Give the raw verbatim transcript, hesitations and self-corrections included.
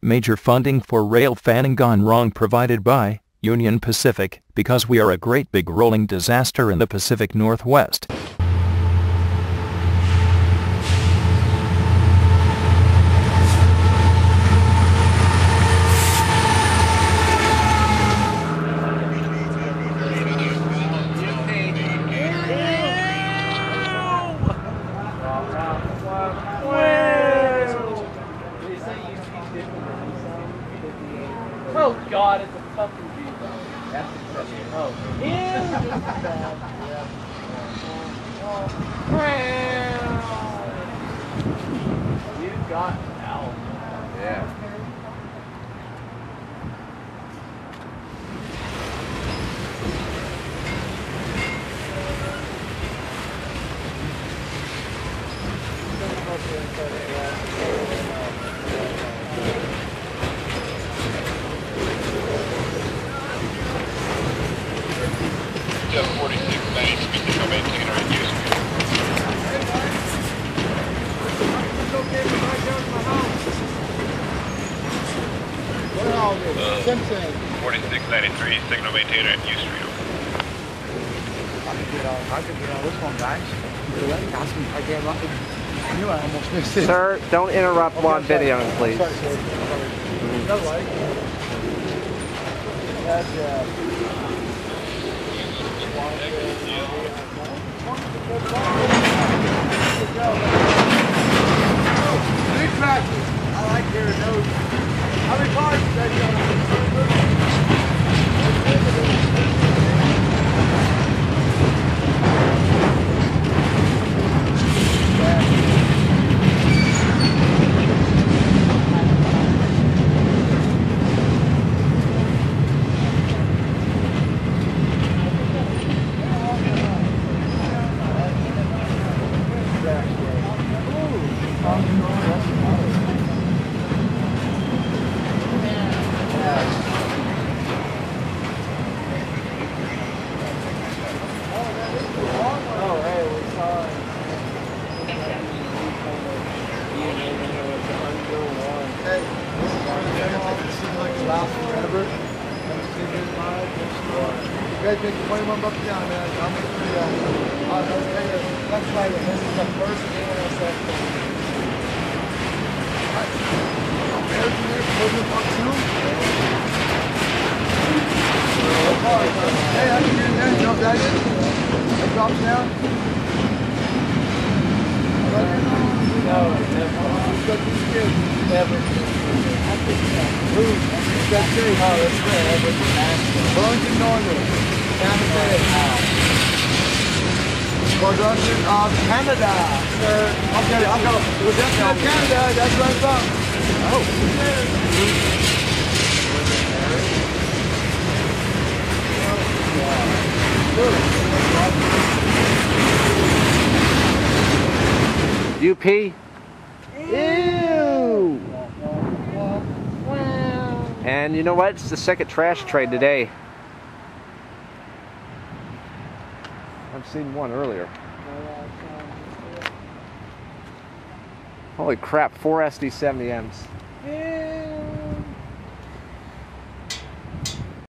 Major funding for Railfanning gone wrong provided by Union Pacific, because we are a great big rolling disaster in the Pacific Northwest. Oh God, it's a fucking beaver. That's acceptable. Oh, ew, this is bad. Yeah. You got out. Yeah. forty-six ninety, speaking of maintaining our use. Simpson. forty-six ninety-three, signal maintainer at U Street. I could get on, I could get on this one, guys. I can't lock it. I knew I almost missed it. Sir, don't interrupt Okay, while sorry. videoing, please. Sorry, sorry. No light. That's, uh... Big practice. I like hearing those. How many cars did that forever. You guys make twenty-one bucks down, man. I'll make three down. I'll tell you, that's right. This is the first game I said. American there, closing buck two. Hey, I can get in there. You know what that is? That drops down. No, never. Never. Never. Who? That's great. Oh, that's great. Burlington Northern. Santa Fe. Burlington of Canada. Sir. Okay, I'll go. Burlington of Canada. That's where I'm from. Oh. U P. Ew. And you know what? It's the second trash trade today. I've seen one earlier. Holy crap, four S D seventy Ms.